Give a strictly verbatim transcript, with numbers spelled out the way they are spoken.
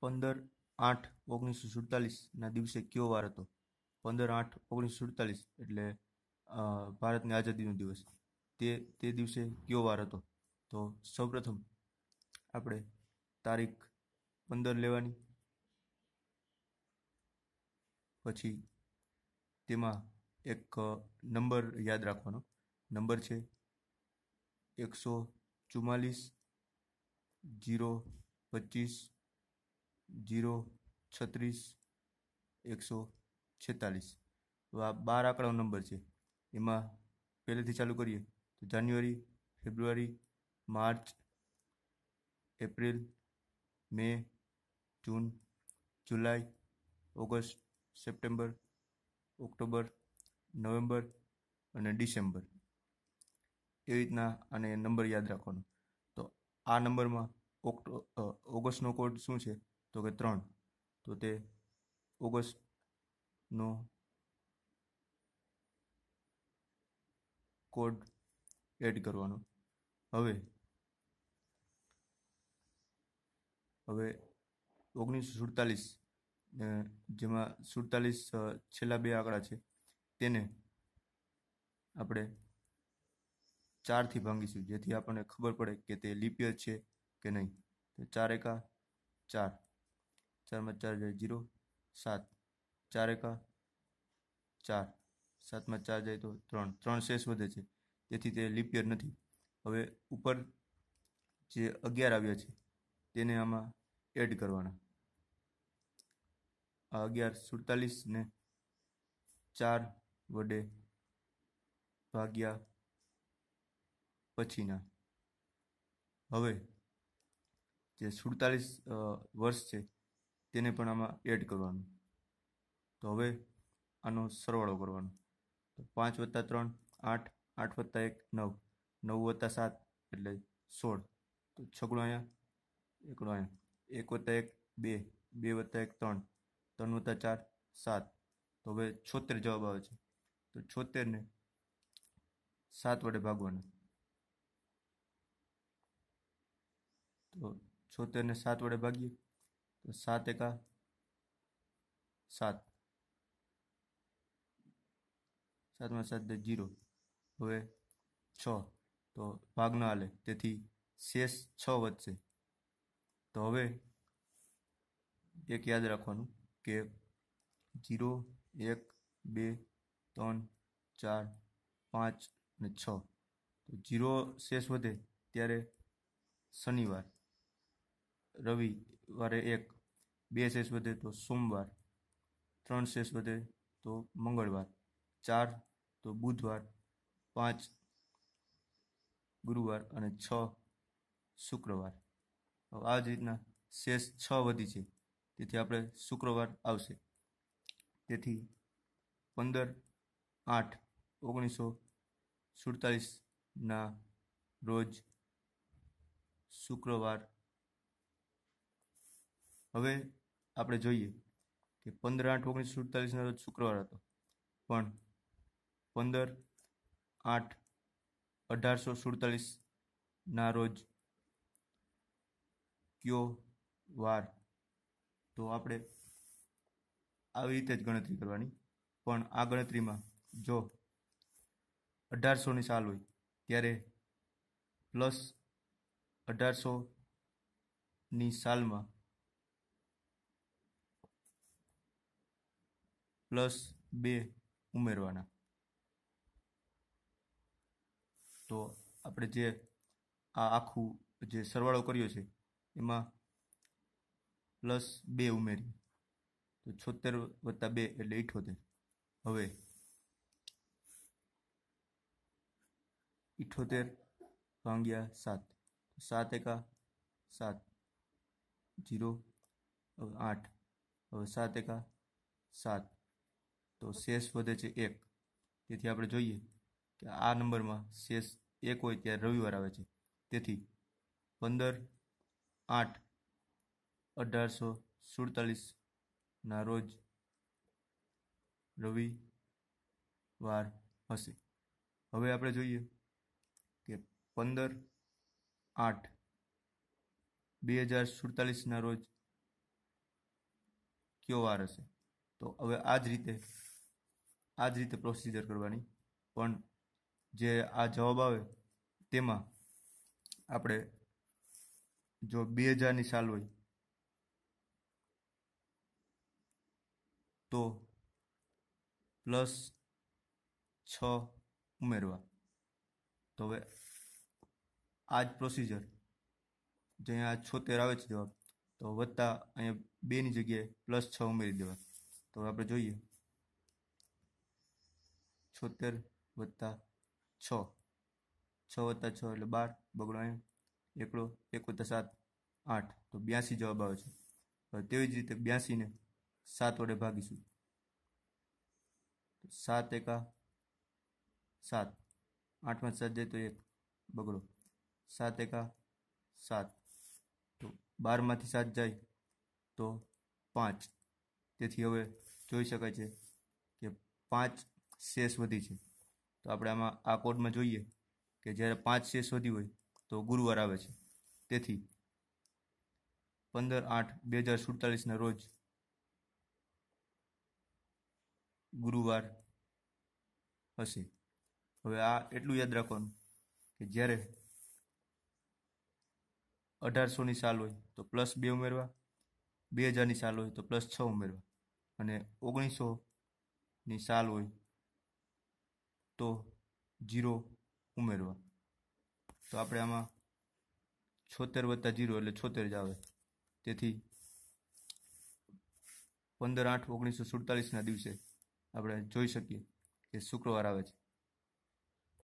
પંદર આઠ ઓગણીસો સુડતાલીસના દિવસે કયો વાર હતો? પંદર આઠ ઓગણીસો સુડતાલીસ એટલે ભારતની આઝાદીનો દિવસ. તે તે દિવસે કયો વાર હતો? તો સૌપ્રથમ આપણે તારીખ પંદર લેવાની, પછી તેમાં એક નંબર યાદ રાખવાનો. નંબર છે એકસો ચુમ્માલીસ જીરો પચીસ જીરો છત્રીસ એકસો છેતાલીસ. તો આ બાર આંકડાનો નંબર છે. એમાં પહેલેથી ચાલુ કરીએ તો જાન્યુઆરી, ફેબ્રુઆરી, માર્ચ, એપ્રિલ, મે, જૂન, જુલાઈ, ઓગસ્ટ, સપ્ટેમ્બર, ઓક્ટોબર, નવેમ્બર અને ડિસેમ્બર. એ રીતના આને નંબર યાદ રાખવાનો. તો આ નંબરમાં ઓક્ટો ઓગસ્ટનો કોડ શું છે? તો કે ત્રણ. તો તે ઓગસ્ટનો કોડ એડ કરવાનો. હવે હવે ઓગણીસો સુડતાલીસ જેમાં સુડતાલીસ છેલ્લા બે આંકડા છે તેને આપણે ચારથી ભાંગીશું, જેથી આપણને ખબર પડે કે તે લીપ યર છે કે નહીં. તો ચાર એકા ચાર, ચારમાં ચાર જાય જીરો, સાત, ચાર એકા ચાર, સાતમાં ચાર જાય તો ત્રણ, ત્રણ શેષ વધે છે, તેથી તે લીપ યર નથી. હવે ઉપર જે અગિયાર આવ્યા છે તેને આમાં એડ કરવાના. આ અગિયાર સુડતાલીસને ચાર વડે ભાગ્યા પછીના. હવે જે સુડતાલીસ વર્ષ છે તેને પણ આમાં એડ કરવાનું. તો હવે આનો સરવાળો કરવાનો. તો પાંચ વત્તા ત્રણ આઠ, આઠ વત્તા એક નવ, નવ વત્તા સાત એટલે સોળ. તો છગડો અહીંયા, એકડો અહીંયા, એક વત્તા એક બે, બે વત્તા એક ત્રણ, ત્રણ વત્તા ચાર સાત. તો હવે છોતેર જવાબ આવે છે. તો છોતેરને સાત વડે ભાગવાના. તો છોતેરને સાત વડે ભાગીએ તો સાત એકા સાત, સાતમાં સાત દે જીરો. હવે છ, તો ભાગ ન હાલે, તેથી શેષ છ વધશે. તો હવે એક યાદ રાખવાનું કે જીરો, એક, બે, ત્રણ, ચાર, પાંચ અને છ. તો જીરો શેષ વધે ત્યારે શનિવાર, રવિવારે એક, બે શેષ વધે તો સોમવાર, ત્રણ શેષ વધે તો મંગળવાર, ચાર તો બુધવાર, પાંચ ગુરુવાર અને છ શુક્રવાર. આ જ રીતના શેષ છ વધી છે, તેથી આપણે શુક્રવાર આવશે. તેથી પંદર આઠ ઓગણીસો સુડતાલીસના રોજ શુક્રવાર. હવે આપણે જોઈએ કે પંદર આઠ ઓગણીસો સુડતાલીસના રોજ શુક્રવાર હતો, પણ પંદર આઠ અઢારસો સુડતાલીસના રોજ કયો વાર? તો આપણે આવી રીતે જ ગણતરી કરવાની. પણ આ ગણતરીમાં જો અઢારસોની સાલ હોય ત્યારે પ્લસ અઢારસોની સાલમાં પ્લસ બે ઉમેરવાના. તો આપણે જે આ આખું જે સરવાળો કર્યો છે એમાં પ્લસ બે ઉમેરીએ તો છોતેર વત્તા બે એટલે ઇઠોતેર. હવે ઇઠોતેર ભાગ્યા સાત, સાત એકા સાત, જીરો, આઠ. હવે સાત એકા સાત, તો શેષ વધે છે એક. તેથી આપણે જોઈએ કે આ નંબરમાં શેષ એક હોય ત્યારે રવિવાર આવે છે. તેથી પંદર આઠ અઢારસો સુડતાલીસના રોજ રવિવાર હશે. હવે આપણે જોઈએ કે પંદર આઠ બે હજાર સુડતાલીસના રોજ કયો વાર હશે. તો હવે આ જ રીતે આ જ રીતે પ્રોસિજર કરવાની. પણ જે આ જવાબ આવે તેમાં આપણે જો બે હજારની સાલ હોય તો પ્લસ છ ઉમેરવા. તો હવે આ જ પ્રોસિજર જે અહીંયા છોતેર આવે છે જવાબ, તો વત્તા અહીંયા બેની જગ્યાએ પ્લસ છ ઉમેરી દેવા. તો હવે આપણે જોઈએ છોતેર વત્તા છ, છ વત્તા છ એટલે બાર, બગડો અહીંયા એકડો, એક વત્તા સાત આઠ, તો બ્યાસી જવાબ આવે છે. હવે તેવી જ રીતે બ્યાસીને સાત વડે ભાગીશું. સાત એકા સાત, આઠમાં સાત જાય તો એક, બગડો, સાત એકા સાત, તો બારમાંથી સાત જાય તો પાંચ. તેથી હવે જોઈ શકાય છે કે પાંચ શેષ વધી છે. તો આપણે આમાં આ કોડમાં જોઈએ કે જ્યારે પાંચ શેષ વધી હોય તો ગુરુવાર આવે છે. તેથી પંદર આઠ બે હજાર સુડતાલીસના રોજ ગુરુવાર હશે. હવે આ એટલું યાદ રાખવાનું કે જ્યારે અઢારસોની સાલ હોય તો પ્લસ બે ઉમેરવા, બે હજારની સાલ હોય તો પ્લસ છ ઉમેરવા, અને ઓગણીસોની સાલ હોય તો જીરો ઉમેરવા. તો આપણે આમાં છોતેર વત્તા જીરો એટલે છોતેર જ આવે. તેથી પંદર આઠ ઓગણીસો સુડતાલીસના દિવસે આપણે જોઈ શકીએ કે શુક્રવાર આવે છે.